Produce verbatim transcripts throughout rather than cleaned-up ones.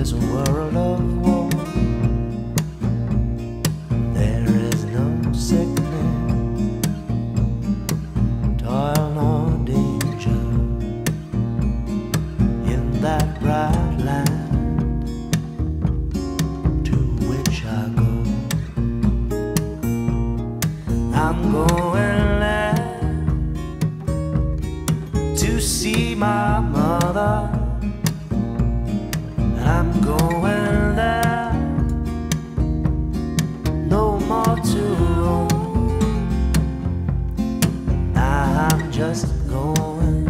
this world of war. There is no sickness, toil nor danger in that bright land to which I go. I'm going there to see my mother. I'm going there, no more to roam. I'm just going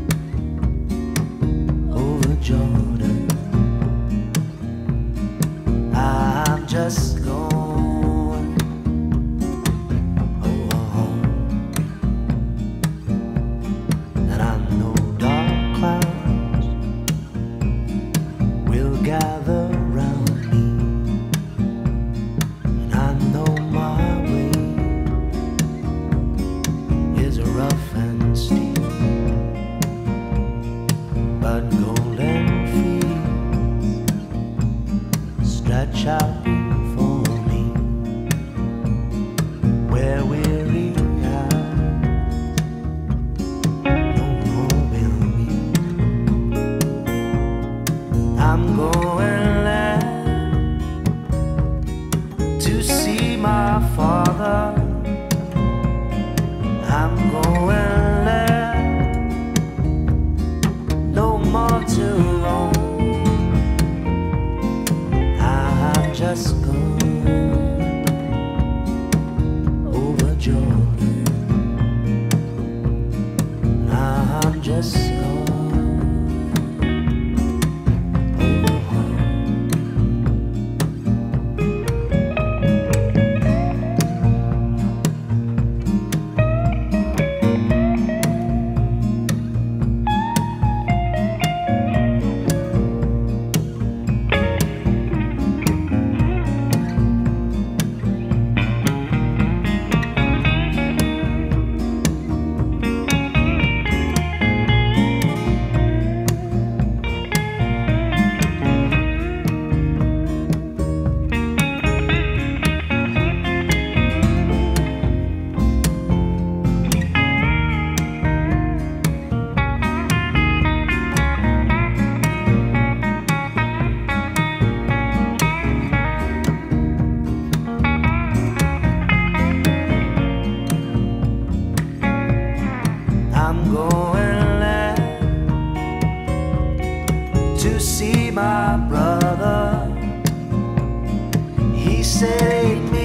over Jordan. I'm just going over home. And I know dark clouds will gather round me, and I know my way is rough and steep, but golden fields stretch out before me, where weary eyes no more will meet. I'm going there to see my father. I'm going there, no more to roam. I'm just going over Jordan. I'm just going over home. I'm going there to see my brother. He said, "Ain't me